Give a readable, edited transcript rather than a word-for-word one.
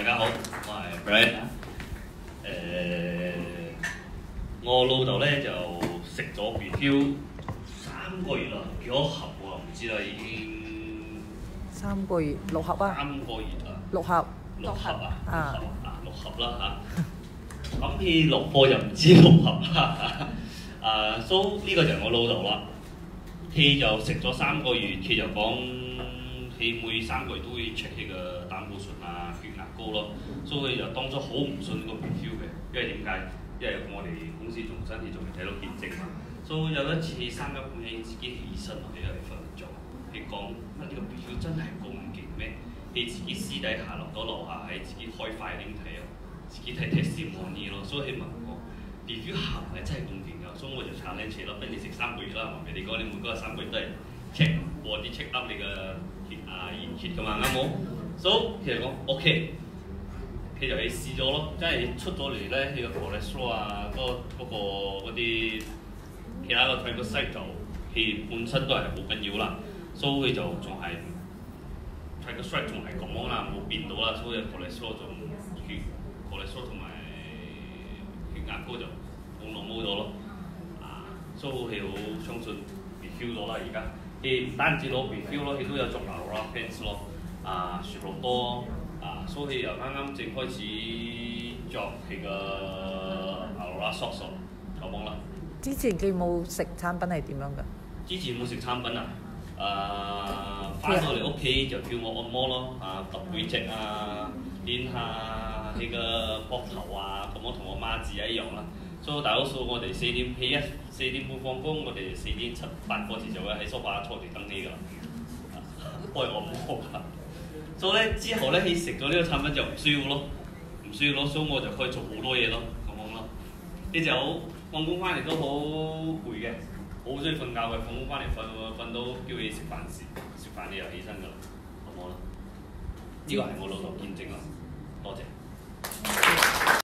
大家好，我係 Brian。我老豆咧就食咗 BBQ 3個月啦，幾多盒我唔知啦，已經 3個月6盒啊 3個月啊 ，6盒 ，6盒啊，6盒啦嚇。咁佢落貨就唔知6盒啦嚇。so 呢個就係我老豆啦，佢就食咗3個月，佢就講佢每3個月都會 check 佢嘅膽固醇啊、血壓高咯，所以佢就當初好唔信個 BBQ 嘅，因為點解？因為我哋公司仲身體仲未睇到見證嘛，所以有一次3更半夜自己起身，我哋一嚟瞓咗，佢講乜呢個 BBQ 真係咁勁咩？你自己私底下落到樓下喺自己開快拎睇啊，自己睇先滿意咯，所以佢問我 BBQ 係咪真係咁勁㗎？所以我就challenge咯，不如你食3個月啦，話俾你講，你每個3個月都係 check 過啲 check up 你嘅血啊、驗血㗎嘛，啱冇？所以其實講 OK。佢就去試咗咯，真係出咗嚟咧，佢個 cholesterol 啊，嗰啲其他個 triglyceride 就佢本身都係好緊要啦，所以佢就仲係 triglyceride 仲係咁樣啦，冇變到啦，所以 cholesterol 仲cholesterol 同埋血壓高就冇落冇咗咯，所以佢好相信 BBQ 咗啦而家，佢唔單止攞 BBQ 咯，佢都有做牛肉 pants 咯，雪露多。所以由啱啱正開始作佢個牛拉 sauce 咁樣啦。 之前佢冇食產品係點樣㗎？ 之前冇食產品翻到嚟屋企就叫我按摩咯，揼背脊啊，練下呢個膊頭啊，咁樣同我媽子一樣啦。所以大多數我哋4點半放工，我哋4點7、8個字就會喺梳化坐住等你㗎啦，開按摩㗎。所以咧之後咧，佢食咗呢個產品就唔需要咯，所以我就可以做好多嘢咯，咁樣咯。你就好放工翻嚟都好攰嘅，好中意瞓覺嘅，放工翻嚟瞓到叫你食飯你又起身㗎啦，咁樣咯。呢個係我老豆見證啦，多謝。